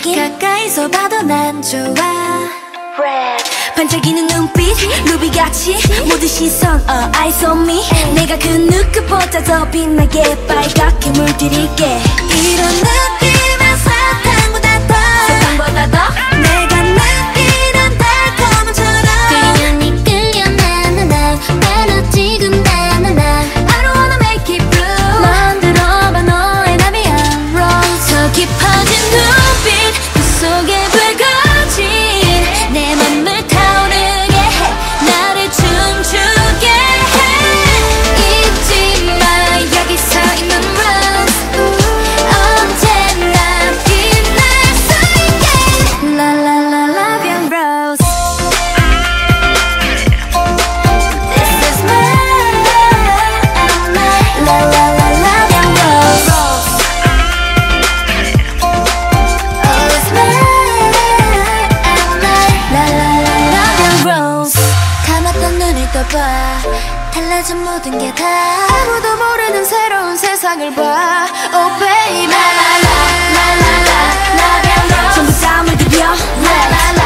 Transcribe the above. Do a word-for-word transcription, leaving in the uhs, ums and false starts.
느낌 가까이서 봐도 난 좋아 Red. 반짝이는 눈빛 루비같이 모든 시선 uh, eyes on me 내가 그 누구보다 더 빛나게 빨갛게 물들일게 이런 느낌은 사탕보다 더 사탕보다 더 내가 느끼는 달콤함처럼 끌려니 끌려 나나나 바로 지금 나나나 I don't wanna make it blue 넌 들어봐 너의 나비야 Rose 더 깊어진 눈빛 그 속에 불거진 내 맘을 타오르게 해 나를 춤추게 해 잊지 마 여기서 있는 Rose 언제나 빛날 수 있게 La la la love you Rose This is mine La la la love you Rose Oh it's mine La la la love you Rose 감았던 눈을 떠봐 달라진 모든 게 다 아무도 모르는 새로운 세상을 봐 Oh baby La la la la la la love you Rose 전부 다 물들여 La la la